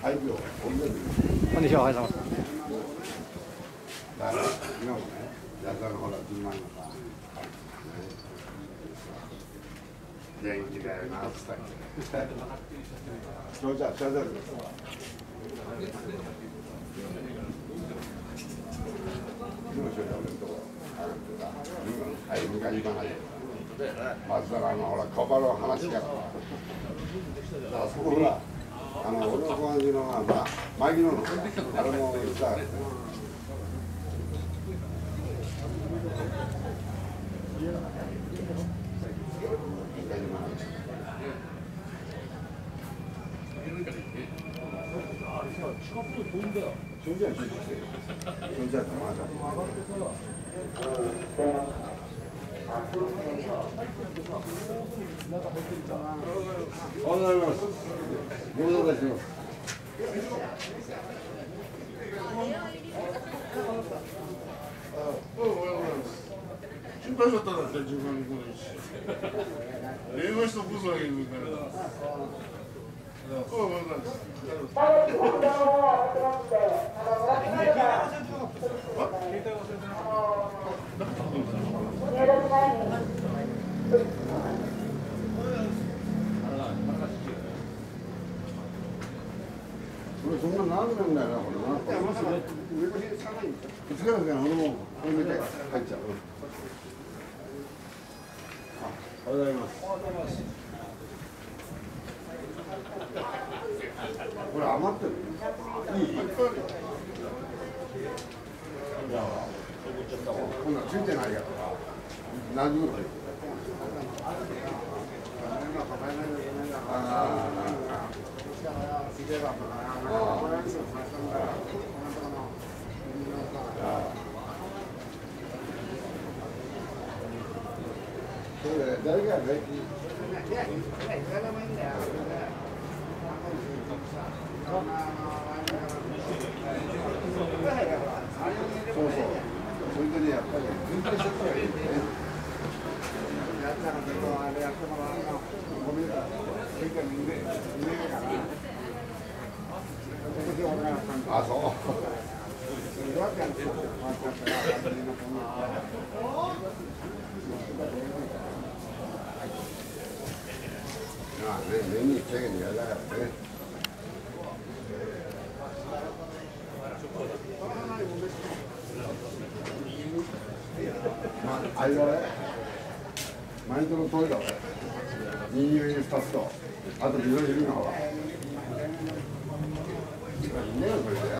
こんにちは、おはようございます。 だから今もね、やつらのほら10万のさ、元気だよなって言ったっけ。そうじゃ、謝罪です。はい、迎えに行かないで。松田のほら、小腹の話が。あそこほら、俺の友達の、まあ、マギノの、あれもさ、 近くで飛んだよ。 それじゃあ、それじゃあ、まだ。おはようございます。ご無沙汰してます。 心配だったんだって、自分のことにし。電話しとくぞ、言うから。 そんな何年だよな、これな。いつからかな、俺もこれ見て入っちゃう。おはようございます。これ余ってる。いい。こんなんついてないやろ。何時ぐらい。誰がね。そうそう。それでね、やっぱり分解しちゃったらいいね。あ、そう。まあね、年に1回でやだからね。まあ、あれだね。マインドの通りだね。2入2つと、あと自動いるのは。いいねよ、これで。